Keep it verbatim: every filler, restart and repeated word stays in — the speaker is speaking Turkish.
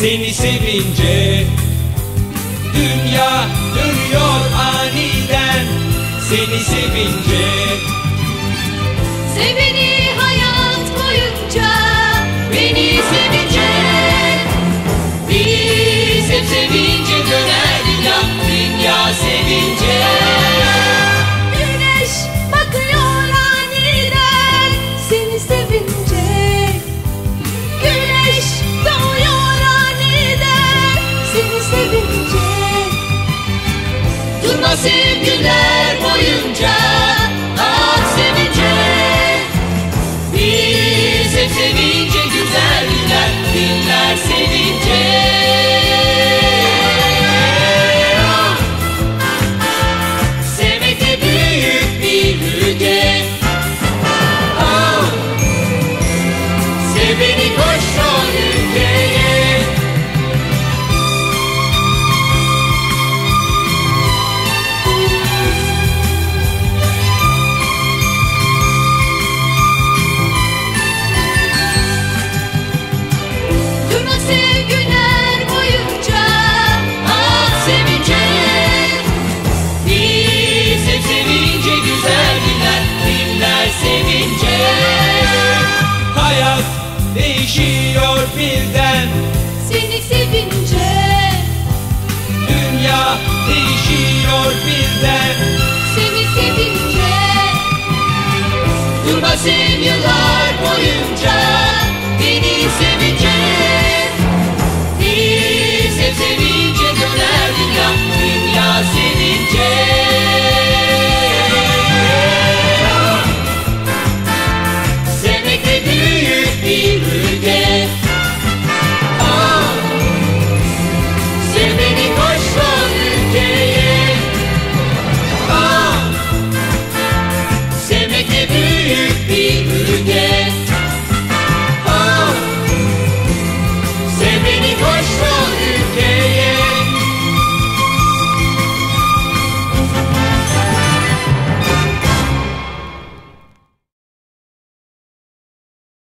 Seni sevince dünya dönüyor aniden. Seni sevince Sev beni hayat boyunca, beni sevince. Biz hep sevince döner dünya, dünya sevince. Güneş bakıyor aniden, seni sevince. Güneş doğuyor aniden, seni sevince. Durma sevgiler boyunca, at sevince. Biz hep sevince güzel günler, günler sevince. Sevmek de büyük bir ülke. Oh. Sev beni, koş o ülkeye. Durma sevgiler boyunca, at sevince. Biz hep sevince güzel günler, günler sevince. hayat değişiyor birden. Seni sevince, Dünya değişiyor birden. seni sevince. Durma sev yıllar boyunca, beni sevince.